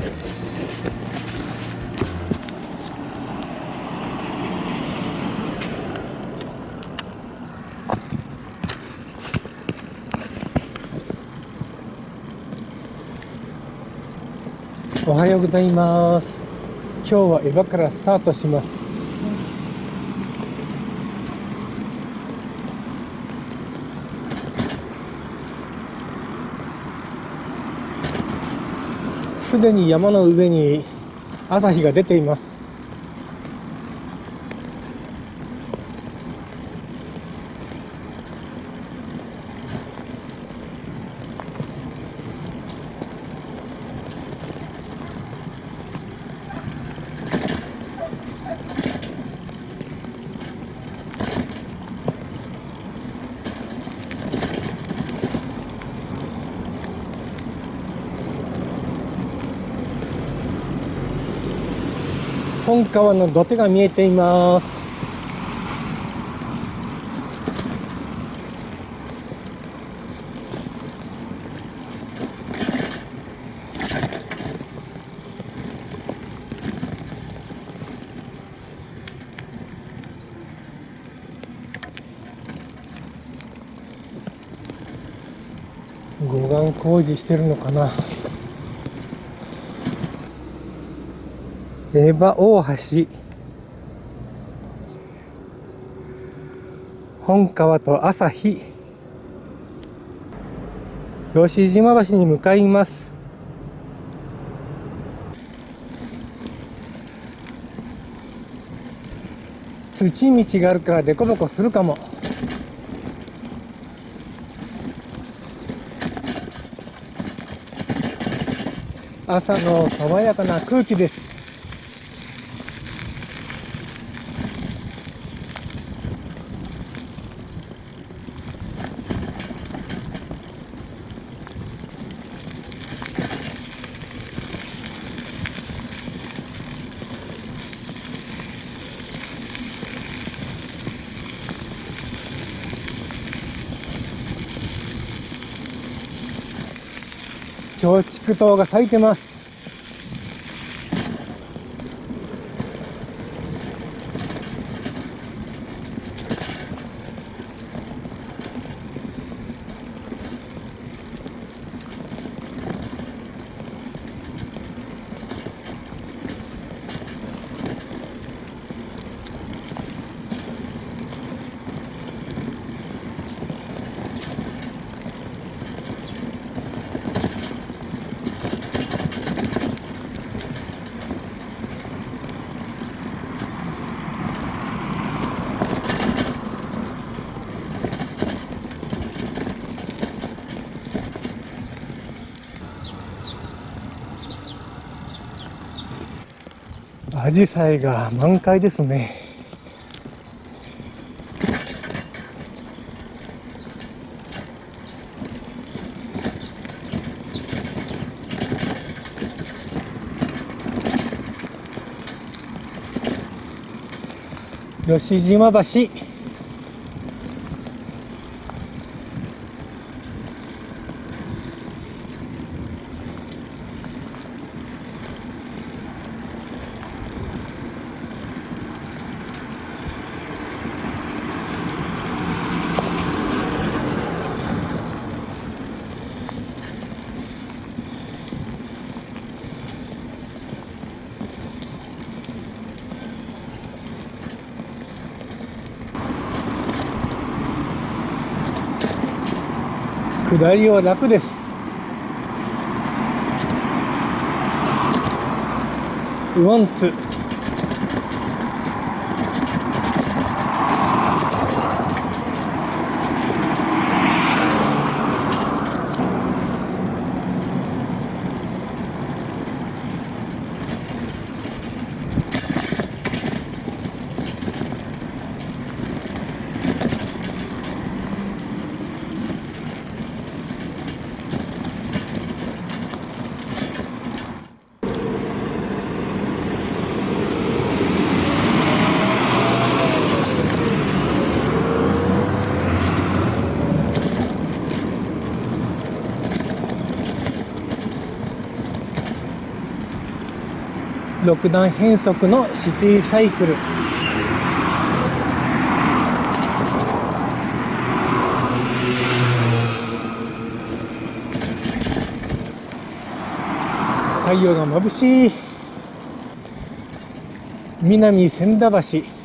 おはようございます。今日は江場からスタートします。すでに山の上に朝日が出ています。本川の土手が見えています。護岸工事してるのかな。江場大橋、本川と朝日、吉島橋に向かいます。土道があるからデコボコするかも。朝の爽やかな空気です。松竹灯が咲いてます。アジサイが満開ですね。吉島橋、下りは楽です。ウォンツ 6段変速のシティサイクル。太陽が眩しい。南千田橋、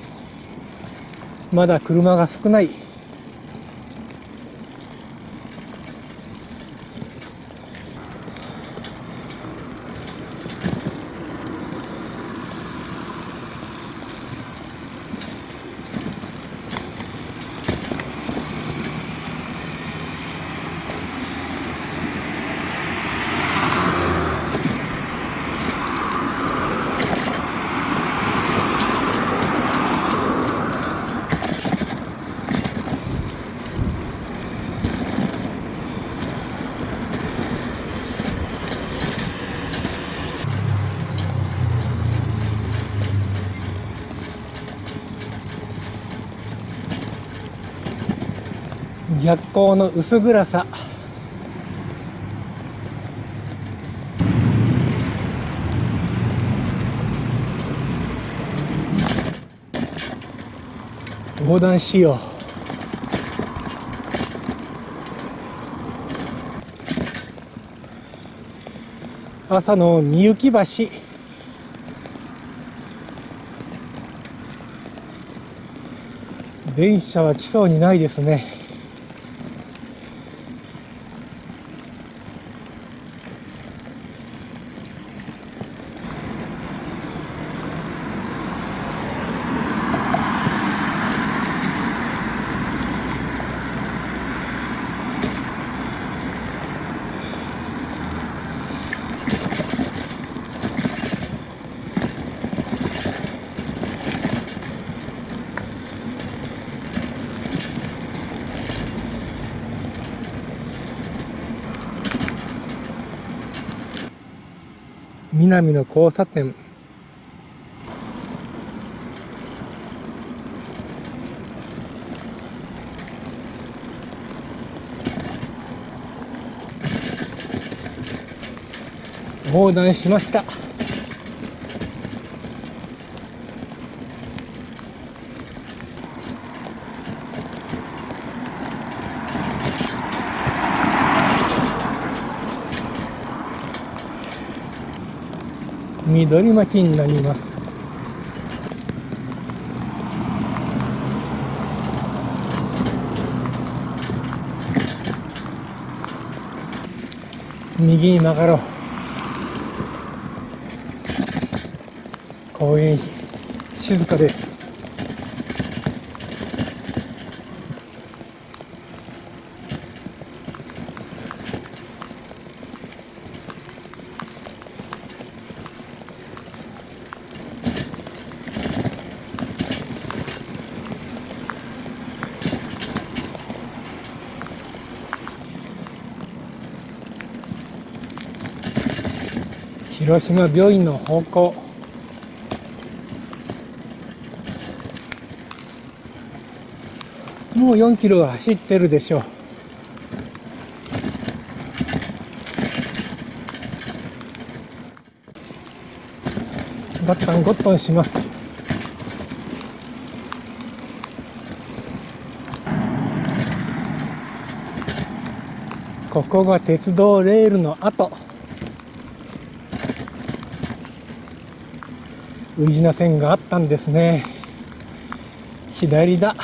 まだ車が少ない。逆光の薄暗さ。横断しよう。朝のみゆき橋。電車は来そうにないですね。南の交差点。横断しました。緑町になります。右に曲がろう。公園静かです。広島病院の方向。もう4キロは走ってるでしょう。ガッタンゴットンします。ここが鉄道レールの跡。宇品線があったんですね。左だ。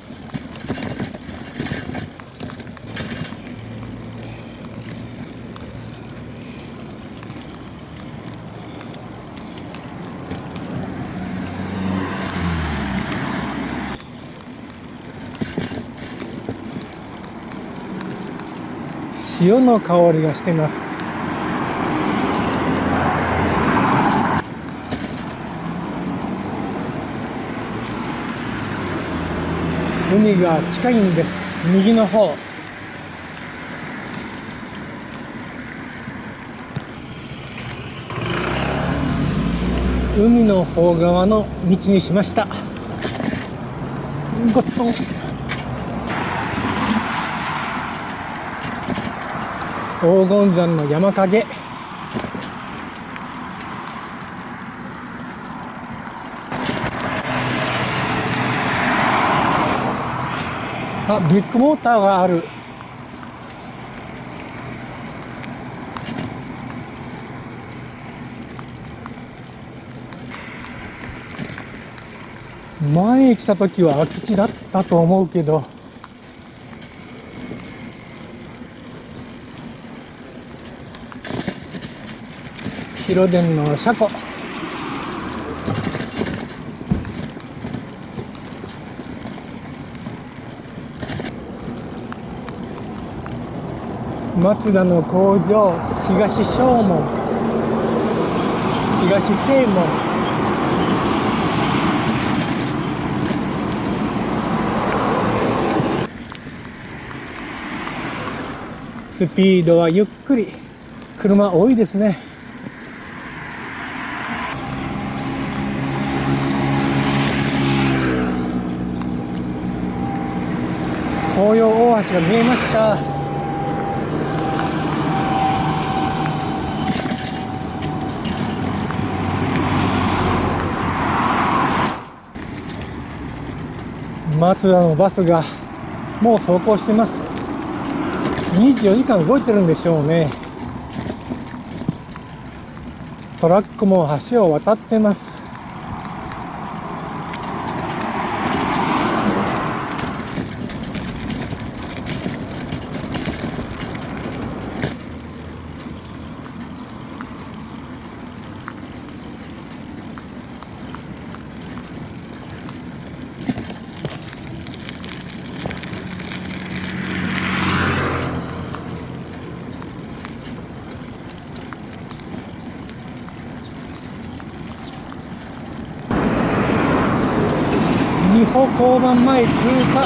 潮の香りがしてます。海が近いんです。右の方。海の方側の道にしました。ゴットン。黄金山の山影。 あ、ビッグモーターがある。前来た時は空き地だったと思うけど、広電の車庫。マツダの工場、東正門、東正門。スピードはゆっくり。車多いですね。東洋大橋が見えました。マツダのバスがもう走行してます。24時間動いてるんでしょうね。トラックも橋を渡ってます。二歩交番前通過。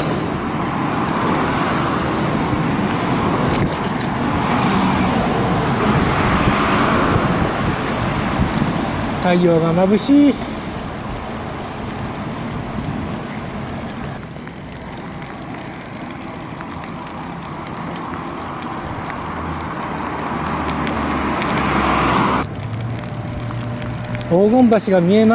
太陽が眩しい。黄金橋が見えます。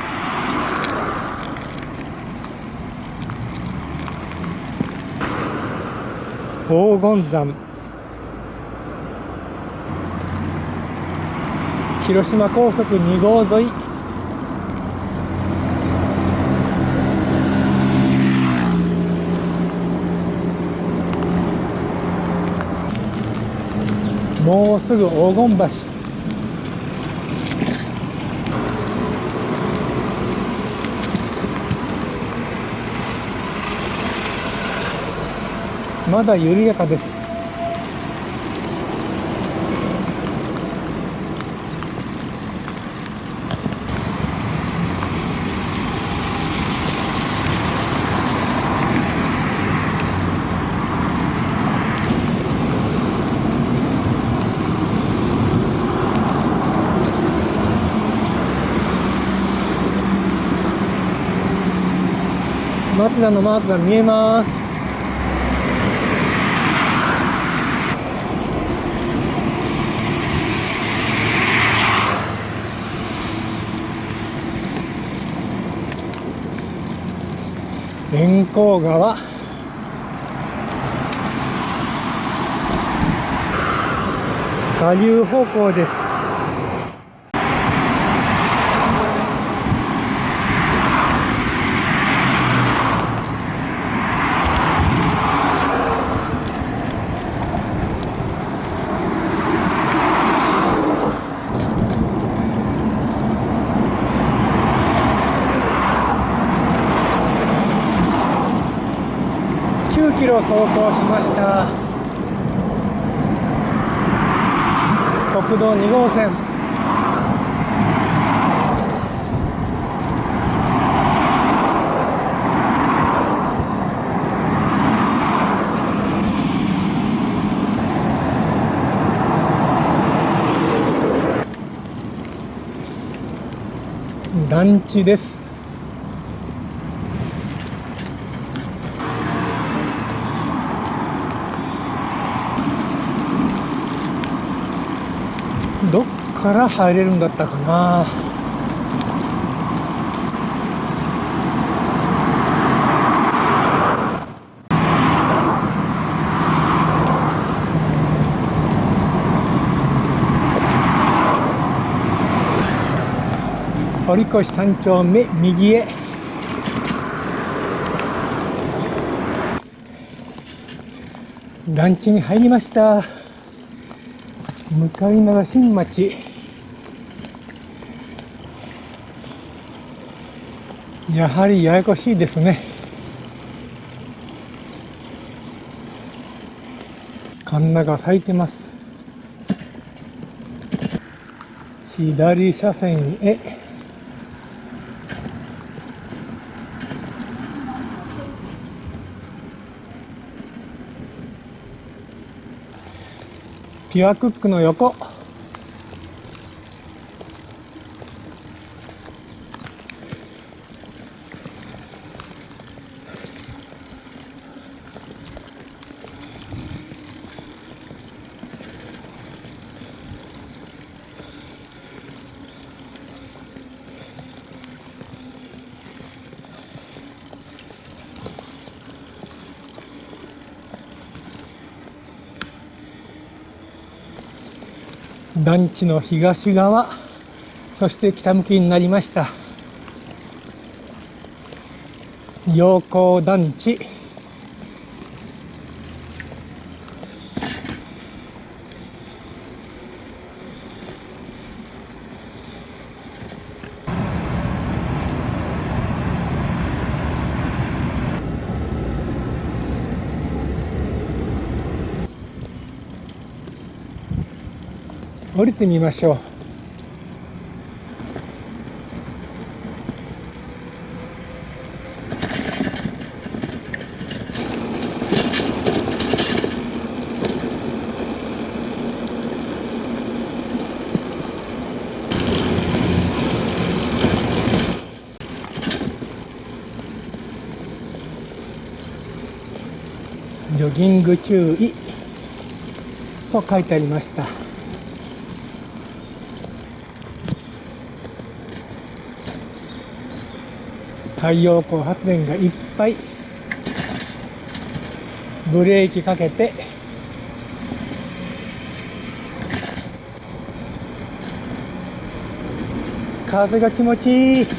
黄金山。広島高速2号沿い。もうすぐ黄金橋。まだ緩やかです。マツダのマークが見えます。連江川。下流方向です。9キロ走行しました。国道2号線。団地です。どっから入れるんだったかな。 堀越3丁目右へ。団地に入りました。向かいのが新町。やはりややこしいですね。カンナが咲いてます。左車線へ。ピュアクックの横。団地の東側、そして北向きになりました。陽光団地。降りてみましょう。ジョギング注意と書いてありました。太陽光発電がいっぱい。ブレーキかけて。風が気持ちいい。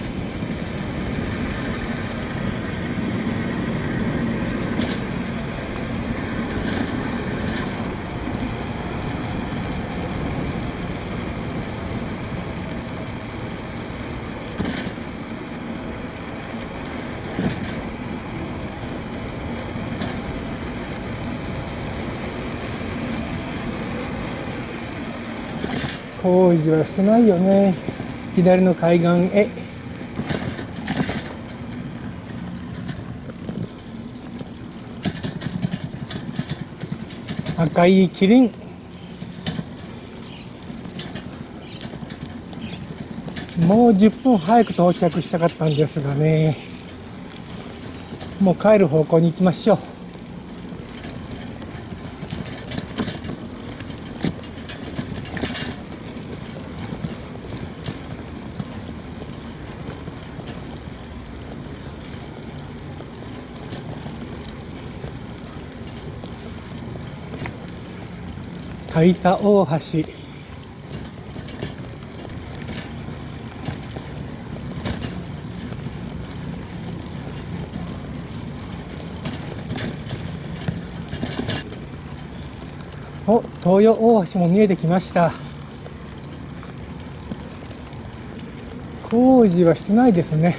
工事はしてないよね。左の海岸へ。赤いキリン。もう10分早く到着したかったんですがね。もう帰る方向に行きましょう。海田大橋。お、東洋大橋も見えてきました。工事はしてないですね。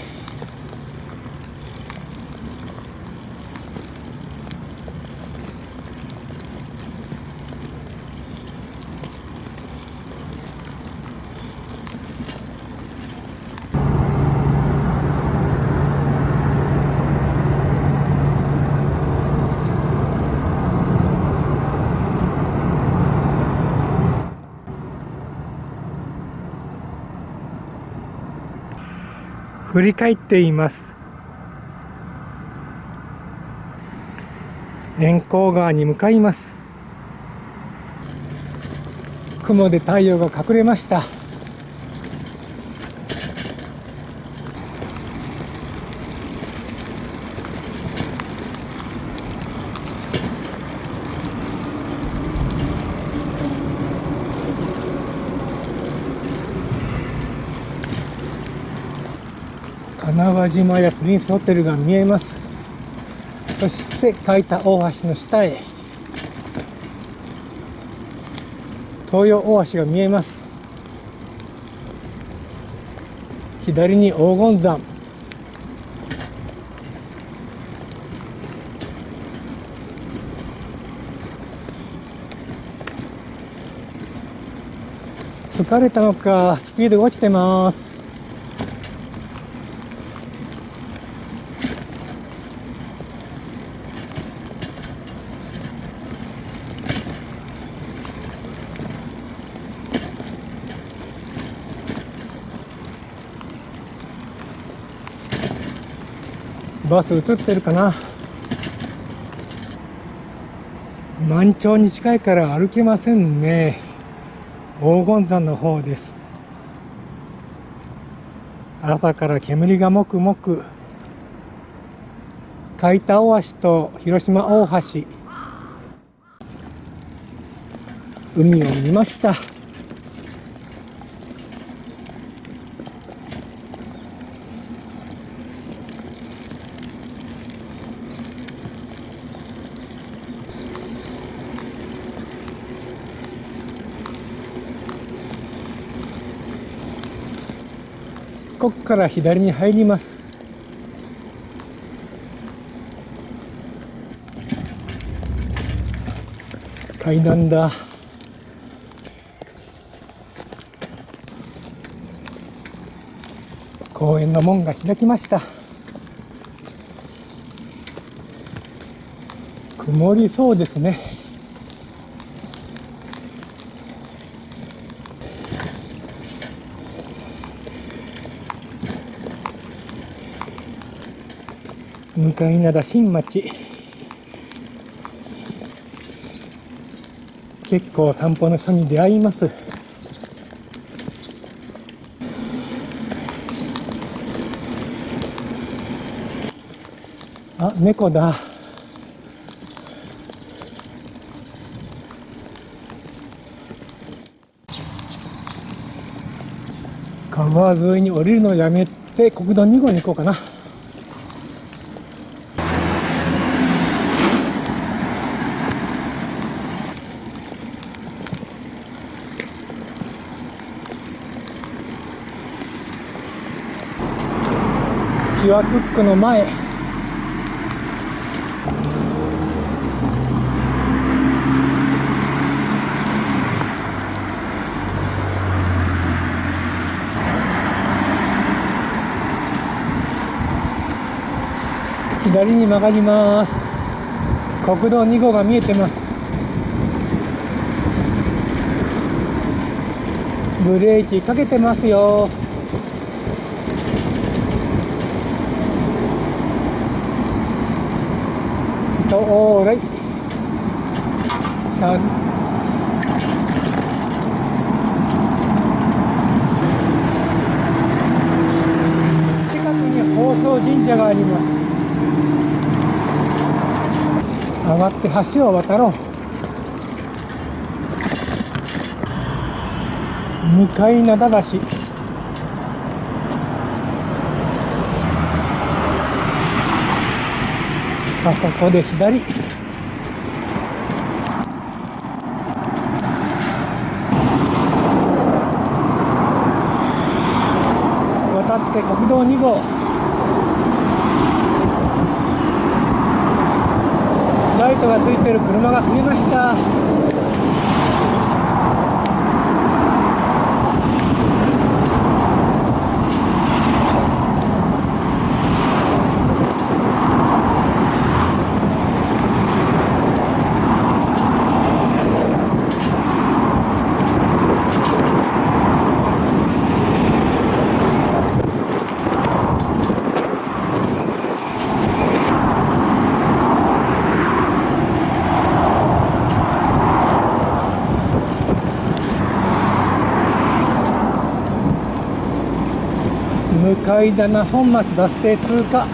振り返っています。円光川に向かいます。雲で太陽が隠れました。 金輪島やプリンスホテルが見えます。そして海田大橋の下へ東洋大橋が見えます。左に黄金山、疲れたのかスピードが落ちてます。バス映ってるかな。満潮に近いから歩けませんね。黄金山の方です。朝から煙がもくもく。海田大橋と広島大橋、海を見ました。ここから左に入ります。階段だ。公園の門が開きました。曇りそうですね。向灘新町、結構散歩の人に出会います。あ、猫だ。川沿いに降りるのをやめて国道2号に行こうかな。キワクックの前、左に曲がります。国道2号が見えてます。ブレーキかけてますよ。おーらい。近くに宝相神社があります。上がって橋を渡ろう。向灘橋、あそこで左、渡って国道2号、ライトがついてる車が増えました。向棚本町バス停通過。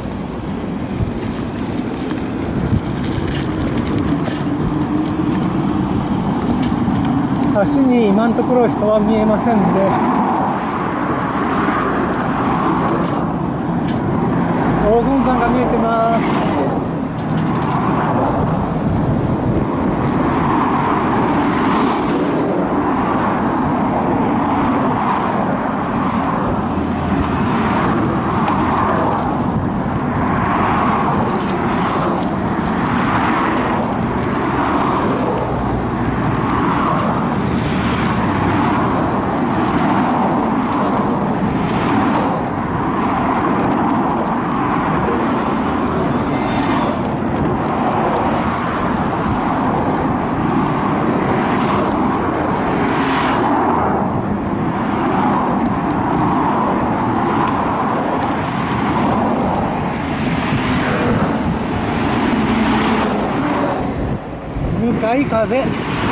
橋に今のところ人は見えません黄金山が見えてます。向かい風。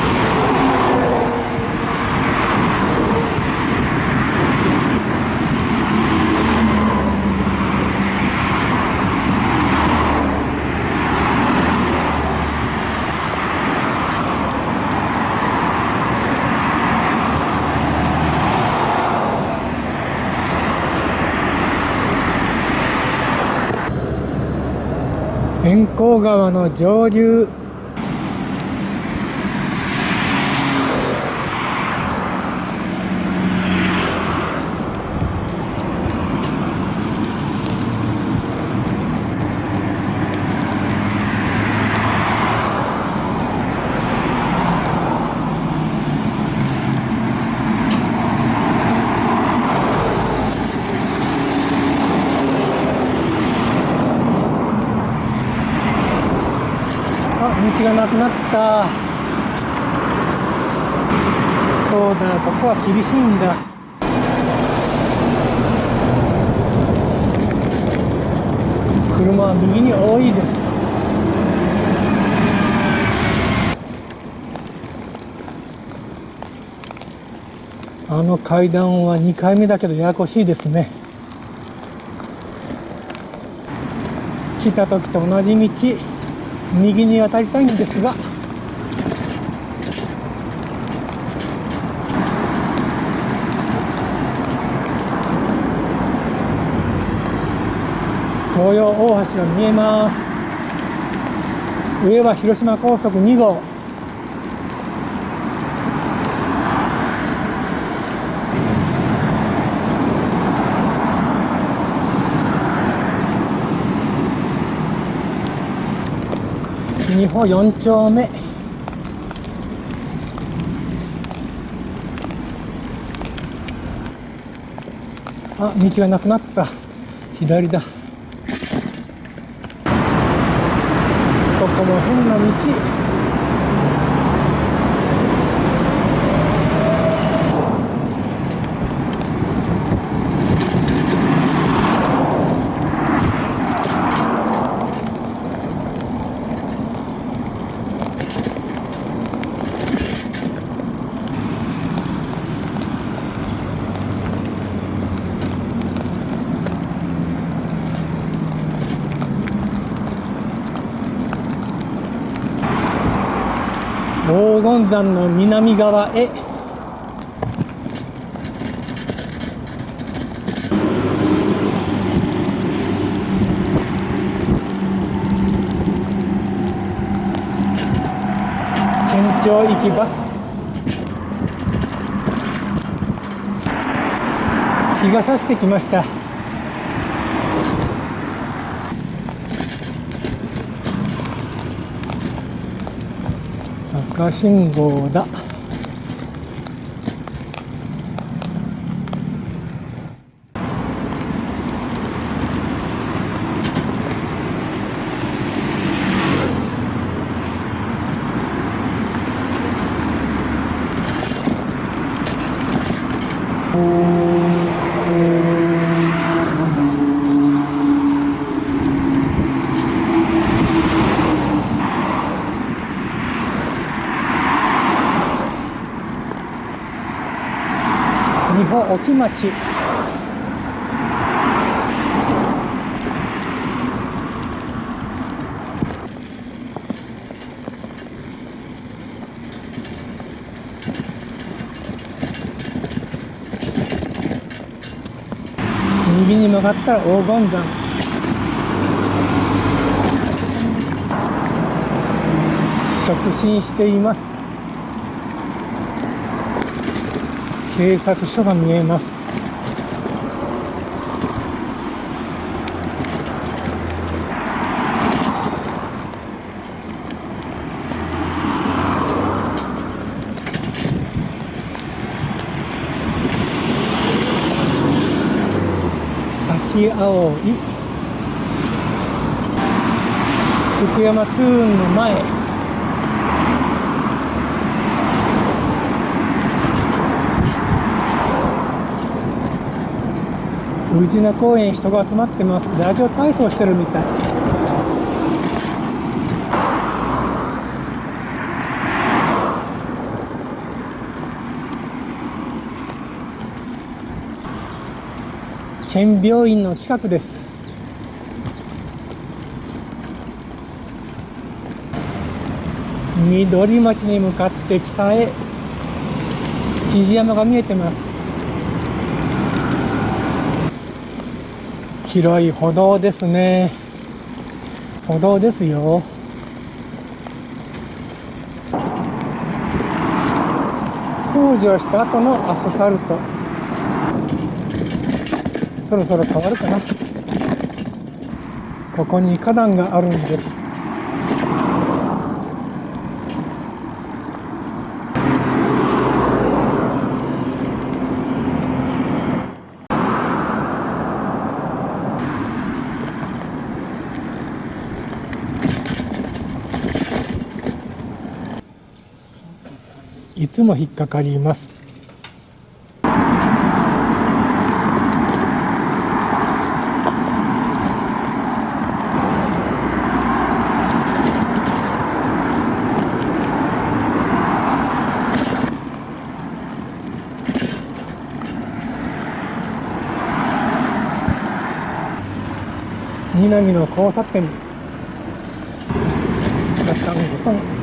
円光川の上流。道がなくなった。そうだ、ここは厳しいんだ。車は右に多いです。あの階段は2回目だけどややこしいですね。来た時と同じ道、右に渡りたいんですが、東洋大橋が見えます。上は広島高速2号。二歩4丁目。あ、道がなくなった。左だ。ここも変な道。黄金山の南側へ。県庁行きバス。日が差してきました。赤信号だ。二歩沖町。右に曲がったら黄金山。 直進しています。警察署が見えます。立青い福山ツーンの前、宇品公園、人が集まってます。ラジオ体操してるみたい。県病院の近くです。緑町に向かって北へ肘山が見えてます。広い歩道ですね。歩道ですよ。工事をした後のアスファルト。そろそろ変わるかな。ここに花壇があるんです。いつも引っかかります。南の交差点、ガタンゴトン。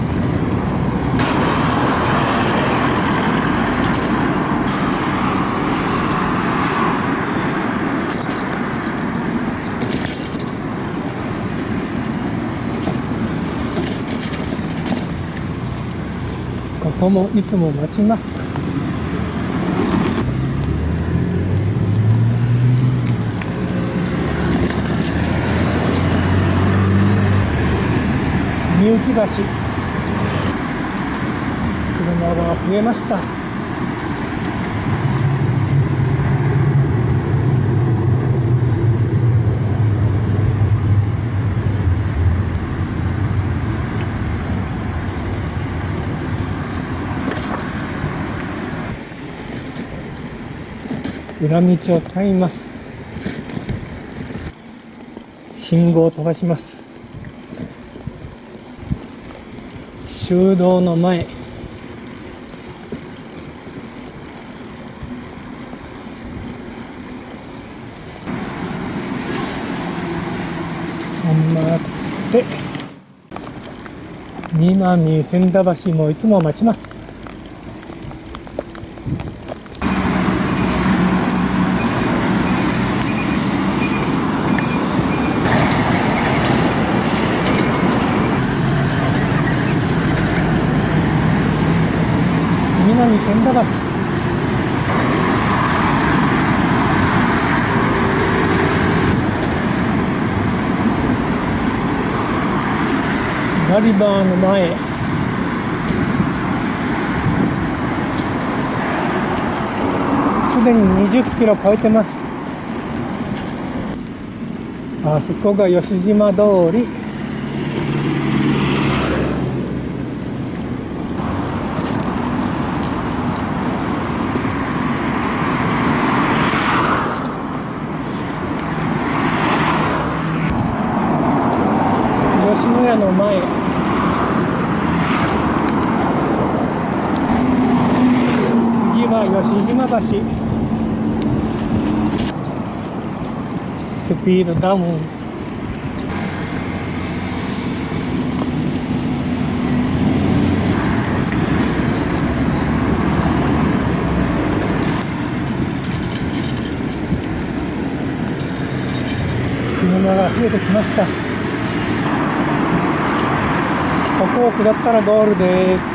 ここもいつも待ちます。みゆき橋、車が増えました。裏道を使います。信号を飛ばします。修道の前、待って、南千田橋もいつも待ちます。南千田橋、ガリバーの前、すでに20キロ超えてます。あそこが吉島通り。吉野家の前、次は吉島橋、スピードダウン。車が増えてきました。ここを下ったらゴールです。